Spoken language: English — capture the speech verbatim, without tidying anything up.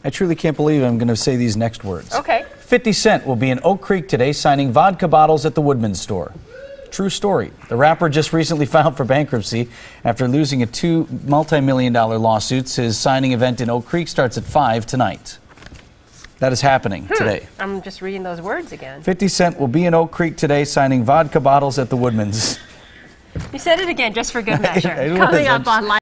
I truly can't believe I'm going to say these next words. Okay. fifty Cent will be in Oak Creek today signing vodka bottles at the Woodman store. True story. The rapper just recently filed for bankruptcy after losing a two multi-million dollar lawsuits. His signing event in Oak Creek starts at five tonight. That is happening hmm. today. I'm just reading those words again. fifty Cent will be in Oak Creek today signing vodka bottles at the Woodman's. You said it again just for good measure. It was. Coming up on